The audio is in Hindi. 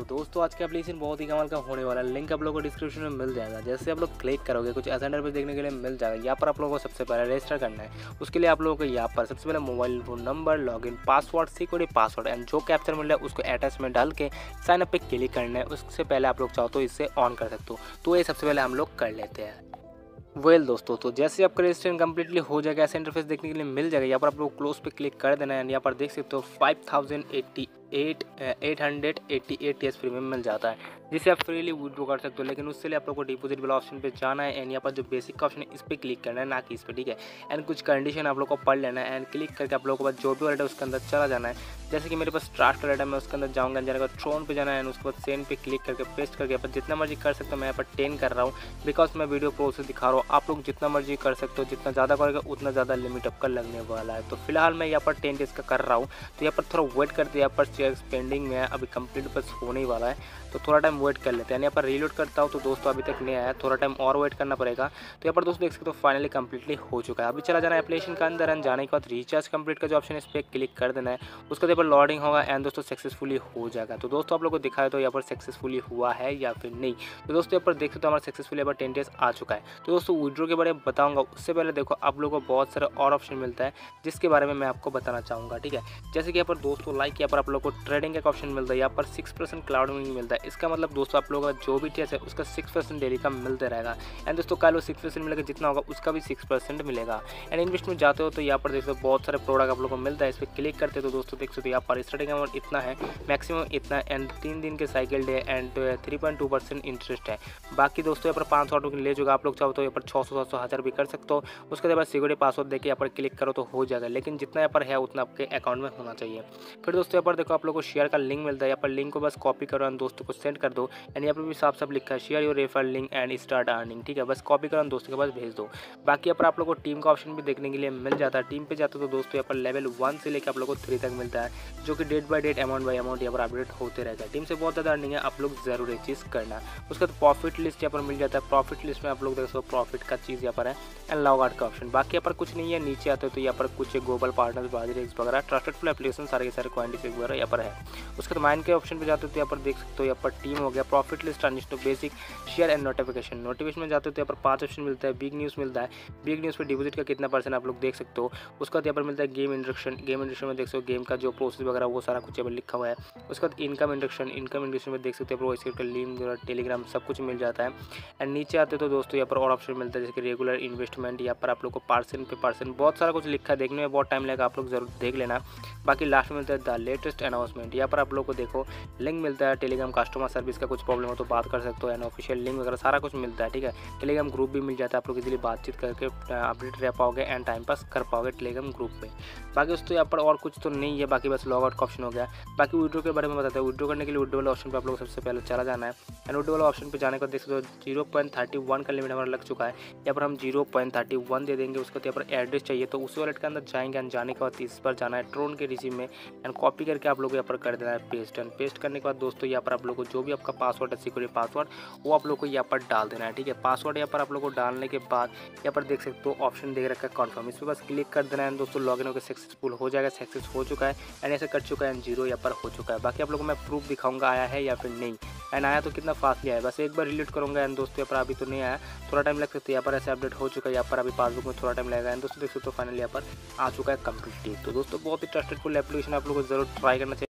तो दोस्तों आज का एप्लीकेशन बहुत ही कमाल का होने वाला है। लिंक आप लोगों को डिस्क्रिप्शन में मिल जाएगा। जैसे आप लोग क्लिक करोगे कुछ ऐसा इंटरफेस देखने के लिए मिल जाएगा। यहाँ पर आप लोगों को सबसे पहले रजिस्टर करना है। उसके लिए आप लोगों को यहाँ पर सबसे पहले mobile phone number, login password, security password and जो कैप्चर मिल रहा है उसको अटैच में डाल के साइन अप पे क्लिक करना है। उससे पहले आप लोग चाहो तो इससे ऑन कर सकते हो। तो ये सबसे पहले हम लोग कर लेते हैं। दोस्तों तो जैसे आपका रजिस्ट्रेशन कम्प्लीटली हो जाएगा ऐसा इंटरफेस देखने के लिए मिल जाएगा। यहाँ पर आप लोग क्लोज पे क्लिक कर देना है। यहाँ पर देख सकते हो 5888 टीएस प्रीमियम मिल जाता है, जिसे आप फ्रीली विड्रॉ कर सकते हो। लेकिन उससे लिए आप लोग को डिपॉजिट वाला ऑप्शन पे जाना है एंड यहाँ पर जो बेसिक का ऑप्शन है इस पर क्लिक करना है, ना कि इस पर, ठीक है। एंड कुछ कंडीशन आप लोग को पढ़ लेना है एंड क्लिक करके आप लोगों को बाद जो भी वॉलेट है उसके अंदर चला जाना है। जैसे कि मेरे पास ट्रस्ट वॉलेट है, मैं उसके अंदर जाऊँगा, जाने का ट्रोन पे जाना है एंड उसके बाद सेंड पे क्लिक करके पेस्ट करके पर जितना मर्जी कर सकते हो। मैं यहाँ पर 10 कर रहा हूँ बिकॉज मैं वीडियो प्रोसेस दिखा रहा हूँ। आप लोग जितना मर्जी कर सकते हो, जितना ज़्यादा करोगे उतना ज़्यादा लिमिट आपका लगने वाला है। तो फिलहाल मैं यहाँ पर 10 डेज का कर रहा हूँ। तो यहाँ पर थोड़ा वेट करते हैं। यहाँ पर शेयर पेंडिंग में है, अभी कंप्लीट बस होने ही वाला है, तो थोड़ा टाइम वेट कर लेते हैं। यहाँ पर रीलोड करता हूँ तो दोस्तों अभी तक नहीं आया, थोड़ा टाइम और वेट करना पड़ेगा। तो यहाँ पर दोस्तों देख सकते हो फाइनली कंप्लीटली हो चुका है। अभी चला जाना है एप्लीकेशन के अंदर एंड जाने के बाद रिचार्ज कंप्लीट का जो ऑप्शन है इस पर क्लिक कर देना है। उसके बाद लोडिंग होगा एंड दोस्तों सक्सेसफुली हो जाएगा। तो दोस्तों आप लोग को दिखाए तो यहाँ पर सक्सेसफुली हुआ है या फिर नहीं। तो दोस्तों यहाँ पर देखते तो हमारा सक्सेसफुली यहाँ पर 10 डेज आ चुका है। तो दोस्तों विड्रॉ के बारे में बताऊंगा उससे पहले देखो आप लोगों को बहुत सारे और ऑप्शन मिलता है जिसके बारे में मैं आपको बताना चाहूँगा, ठीक है। जैसे कि यहाँ पर दोस्तों यहाँ पर आप लोग को ट्रेडिंग का ऑप्शन मिलता है। यहाँ पर 6% क्लाउड में मिलता है। इसका मतलब दोस्तों आप लोगों का जो भी टेस्ट है उसका 6% डेली का मिलता रहेगा एंड दोस्तों कल वो 6% मिलेगा, जितना होगा उसका भी 6% मिलेगा। एंड इन्वेस्टमेंट जाते हो तो यहाँ पर देखो बहुत सारे प्रोडक्ट आप लोगों को मिलता है। इस पर क्लिक करते हो तो दोस्तों देख सकते हो यहाँ पर स्टार्टिंग अमाउंट इतना है, मैक्सिमम इतना एंड 3 दिन के साइकिल डे एंड 3.2% इंटरेस्ट है। बाकी दोस्तों यहाँ पर 500 ऑटो ले जाओगे, आप लोग चाहो तो यहाँ पर 600 700 1000 भी कर सकते हो। उसके बाद सिक्योरिटी पासवर्ड देके यहाँ पर क्लिक करो तो हो जाएगा, लेकिन जितना यहाँ पर है उतना आपके अकाउंट में होना चाहिए। फिर दोस्तों यहाँ पर देखो आप लोग को शेयर का लिंक मिलता है। यहाँ पर लिंक को बस कॉपी करो एंड दोस्तों को सेंड कर दो एंड यहाँ पर भी साफ साफ लिखा है share your refer link and start earning, ठीक है। बस कॉपी करो दोस्तों के पास भेज दो। बाकी यहाँ पर आप लोग को टीम का ऑप्शन भी देखने के लिए मिल जाता है। टीम पे जाते हो तो दोस्तों यहाँ पर लेवल 1 से लेकर आप लोग को 3 तक मिलता है, जो कि date by date amount by amount यहाँ पर अपडेट होते रहता है। टीम से बहुत ज़्यादा अर्निंग है, आप लोग जरूर एक चीज़ करना। उसके बाद प्रॉफिट लिस्ट यहाँ पर मिल जाता है। प्रॉफिट लिस्ट में आप लोग देखो प्रॉफिट का चीज़ यहाँ पर है एंड लॉग आउट का ऑप्शन। बाकी यहाँ पर कुछ नहीं है। नीचे आते हो तो यहाँ पर कुछ ग्लोबल पार्टनर्स, बाजरेक्स वगैरह, ट्रस्टेड फुल एप्लीकेशन सारे के सारे क्वांटिटी वगैरह यहाँ पर है। उसके बाद माइन के ऑप्शन पे जाते हो तो यहाँ पर देख सकते हो यहाँ पर टीम हो गया, profit list, transition basic, share and notification. Notification में जाते हो तो यहाँ पर 5 ऑप्शन मिलता है। बिग न्यूज़ मिलता है, बिग न्यूज़ पर डिपॉजिट का कितना % आप लोग देख सकते हो। उसके बाद यहाँ पर मिलता है गेम इंडक्शन। गेम इंडक्शन में देख सकते हो गेम का जो प्रोसेस वगैरह वो सारा कुछ यहाँ पर लिखा हुआ है। उसके बाद इनकम इंडक्शन में देख सकते हो इसके लिंक, टेलीग्राम सब कुछ मिल जाता है। एंड नीचे आते तो दोस्तों यहाँ पर और ऑप्शन मिलता है जैसे कि रेगुलर इन्वेस्टमेंट। यहाँ पर आप लोग को % पे % बहुत सारा कुछ लिखा है, देखने में बहुत टाइम लगेगा, आप लोग जरूर देख लेना। बाकी लास्ट में मिलता है द लेटेस्ट अनाउंसमेंट। यहाँ पर आप लोग को देखो लिंक मिलता है, टेलीग्राम कस्टमर सर्विस का कुछ प्रॉब्लम हो तो बात कर सकते हो एंड ऑफिशियल लिंक वगैरह सारा कुछ मिलता है, ठीक है। टेलीग्राम ग्रुप भी मिल जाता है, आप लोग इजीली बातचीत करके अपडेट रह पाओगे एंड टाइम पास कर पाओगे टेलीग्राम ग्रुप में। बाकी दोस्तों यहाँ पर और कुछ तो नहीं है, बाकी बस लॉग आउट का ऑप्शन हो गया। बाकी विड्रॉ के बारे में बताते हैं। विड्रॉ करने के लिए विड्रॉ वाले ऑप्शन पर आप लोग सबसे पहले चला जाना है एंड विड्रॉ वाला ऑप्शन पर जाने का देख सकते हो 0.31 का लिमिट हमारा लग चुका है। यहाँ पर हम 0.31 दे देंगे। उसको यहाँ पर एड्रेस चाहिए तो उस वॉलेट के अंदर जाएंगे एंड जाने के बाद इस पर जाना है ट्रोन के रिसीव में एंड कॉपी करके आप लोग यहाँ पर कर देना है पेस्ट। एंड पेस्ट करने के बाद दोस्तों यहाँ पर आप लोग को जो भी आपका पासवर्ड है, सिक्योरिटी पासवर्ड, वो आप लोग को यहाँ पर डाल देना है, ठीक है। पासवर्ड यहाँ पर आप लोग को डालने के बाद यहाँ पर देख सकते हो ऑप्शन देख रखा है कन्फर्म, इस पर बस क्लिक कर देना है दोस्तों। लॉगिन होकर सक्सेसफुल हो जाएगा, सक्सेस हो चुका है एंड ऐसे कर चुका है एंड 0 यहाँ पर हो चुका है। बाकी आप लोगों को मैं प्रूफ दिखाऊंगा आया है या फिर नहीं एंड आया तो कितना फास्टली आया। बस एक बार रिलीट करूँगा एंड दोस्तों यहाँ पर अभी तो नहीं आया, थोड़ा टाइम लग सकता है। यहाँ पर ऐसे अपडेट हो चुका है, यहाँ पर अभी पासबुक में थोड़ा टाइम लगेगा एंड दोस्तों देख सकते हो फाइनली यहाँ पर आ चुका है कंप्लीटली। तो दोस्तों बहुत ही ट्रस्टेड फुल एप्लीकेशन, आप लोगों को जरूर ट्राई करना चाहिए।